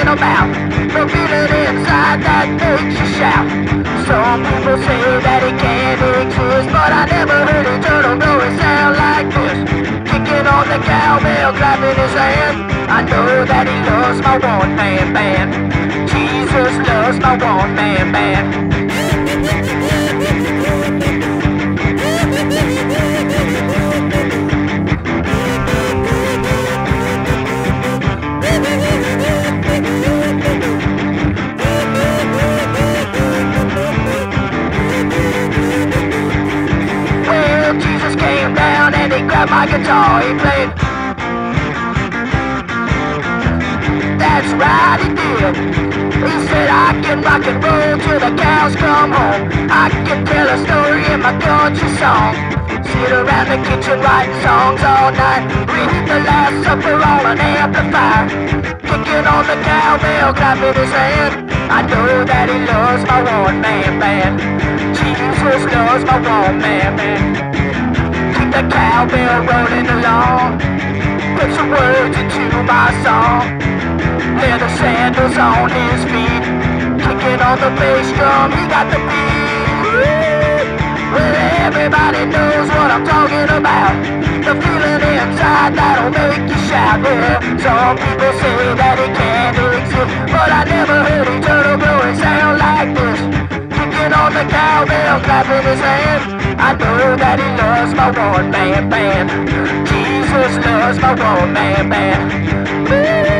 about. The feeling inside that makes you shout. Some people say that it can't exist, but I never heard eternal glory sound like this. Kicking on the cowbell, clapping his hand. I know that he loves my one-man band. Jesus loves my one-man band. Grabbed my guitar, he played. That's right, he did. He said I can rock and roll till the cows come home. I can tell a story in my country song. Sit around the kitchen writing songs all night. Read the Last Supper on an amplifier. Kicking on the cowbell, clapping his hand. I know that he loves my one-man band. Jesus loves my one-man band. The cowbell rolling along, put some words into my song. Leather sandals on his feet, kicking on the bass drum, he got the beat. Well, everybody knows what I'm talking about. The feeling inside that'll make you shout. Yeah, some people say that it can't exist, but I never heard eternal glory sound like this. Kicking on the cowbell, clapping his hand. I know that he loves my one-man band. Jesus loves my one-man band.